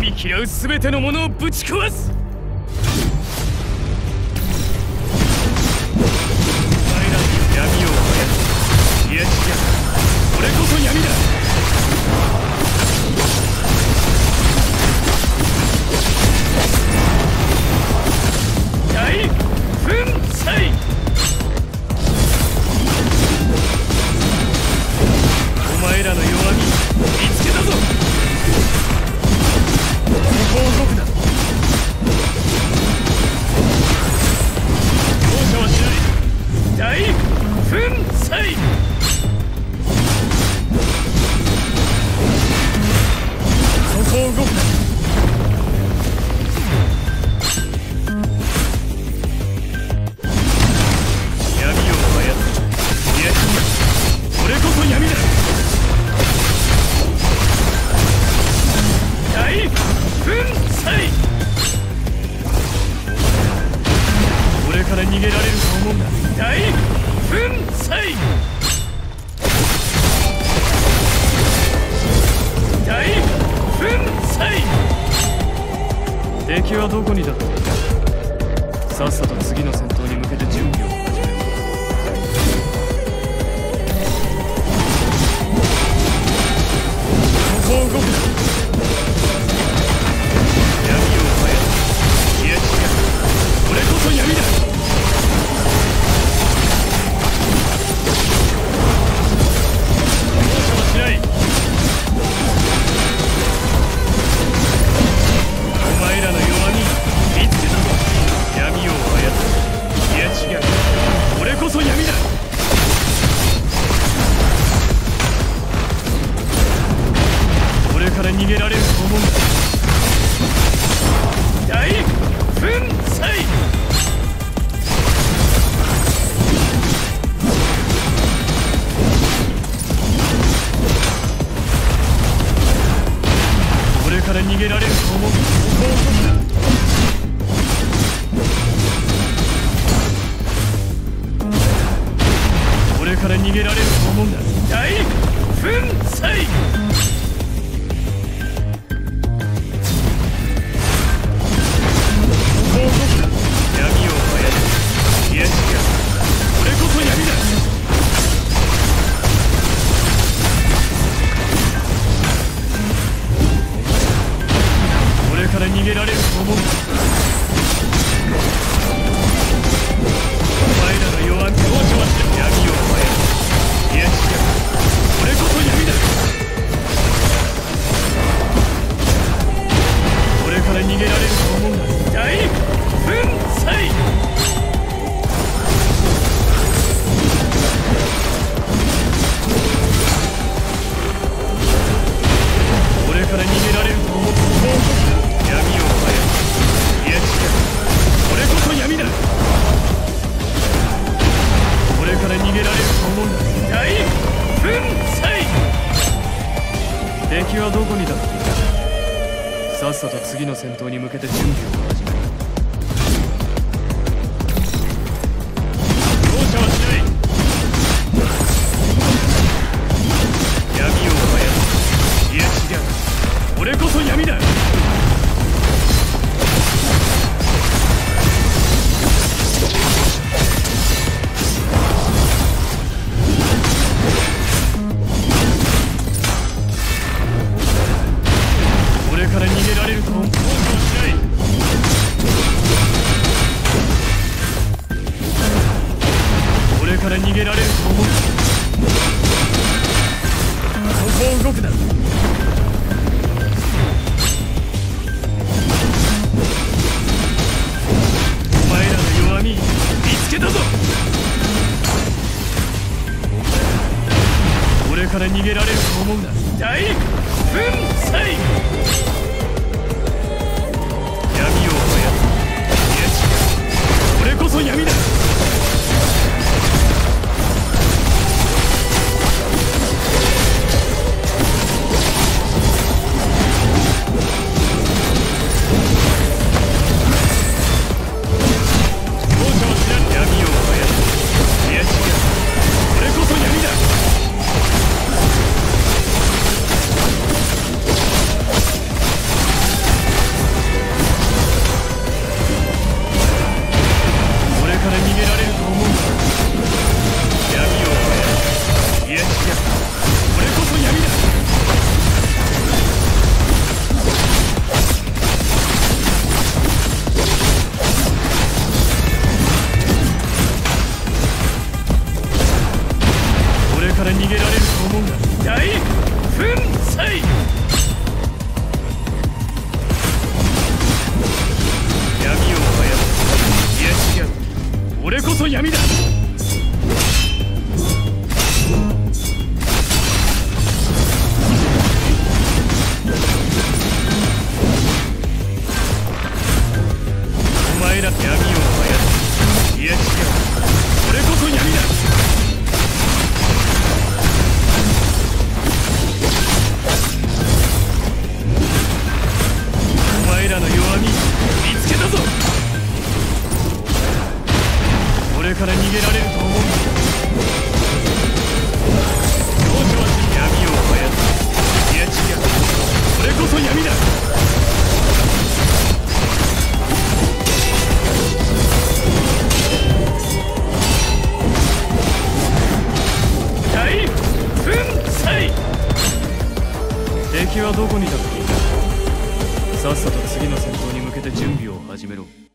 に嫌う全てのものをぶち壊す。お前らに闇を燃やす。いや違う、これこそ闇だ。大粉砕。お前らの弱み見つけたぞ。ここを動くな。容赦はしない。大粉砕。そこを動くな。闇を操る。いや、これこそ闇だ。大粉砕。これから逃げられると思うんだ。大粉砕。大粉砕。敵はどこにだった。さっさと次の戦闘に向けて準備を始める。ここを動くな。闇を操る。いや違う、これこそ闇だ。容赦はしない。お前らの弱み見つけたぞ。闇を操る。いや違う、これこそ闇だ。これから逃げられると思うんだ。大粉砕。これから逃げられると思う。ここを動くな。これから逃げられると思うんだ。大粉砕。逃げられると思う。お前らの弱みを容赦はして闇を操る。いや違う、これこそ闇だ。これから逃げられると思うんだ。大粉砕。これから逃げられると思う。闇を操る。いや違う、これこそ闇だ。これから逃げられると思うんだ。大粉砕。敵はどこにだっていた。さっさと次の戦闘に向けて準備を始める。容赦はしない。闇を操る。いや違う、これこそ闇だ。これから逃げられると思う。容赦はしない。これから逃げられると思う。そこを動くな。お前らの弱み見つけたぞ。これから逃げられると思うんだ。大粉砕。闇を操る。いや違う、これこそ闇だ。こから逃げられると思うんだ。容赦はし闇を操る。いや違う、それこそ闇だ。大粉砕。敵はどこにだっている。さっさと次の戦闘に向けて準備を始めろ。